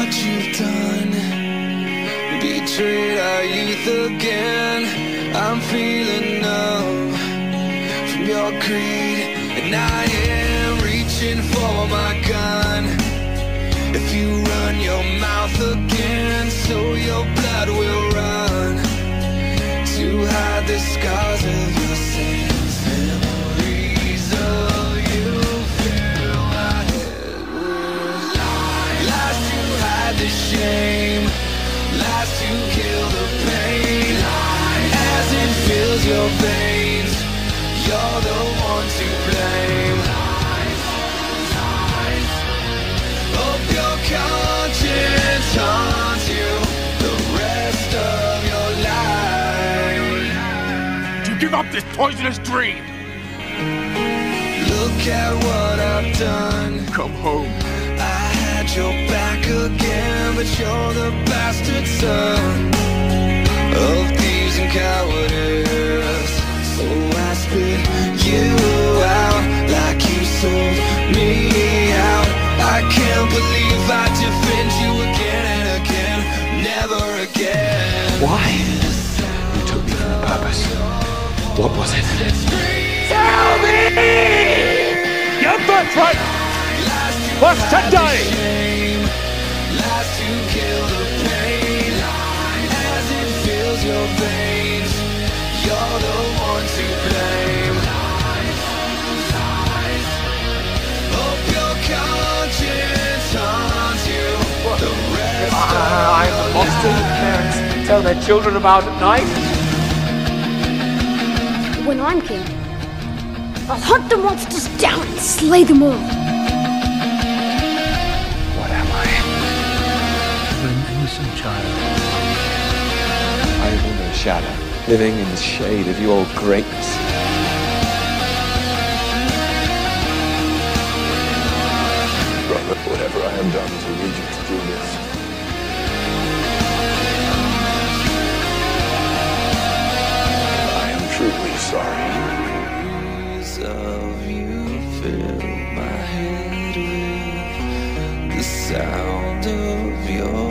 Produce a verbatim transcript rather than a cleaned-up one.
what you've done. Betrayed our youth again. I'm feeling numb from your greed, and I am reaching for my gun. If you run your mouth again, so your blood will run to hide the scars of your sins. Memories of you fill my head with lies. Lies to hide the shame, lies to kill the pain. Lies. As it fills your veins, you're the one to blame. Lies. Lies. Hope your conscience haunts you the rest of your life. To give up this poisonous dream. Look at what I've done. Come home. I had your back again, but you're the bastard son of thieves and cowardice. So I spit you out like you sold me out. I can't believe I defend you again and again, never again. Why? You took me for a purpose. What was it? Tell me! Your birthright was to die! Lies to kill the pain. As it fills your veins, you're the one to blame. Hope your conscience haunts you the rest of I'm the monster that parents tell their children about at night. When I'm king, I'll hunt the monsters down and slay them all. What am I? An innocent child. I live under a shadow, living in the shade of your greatness. Brother, whatever I have done to lead you to do this. I am truly sorry. Memories of you fill my head with the sound of your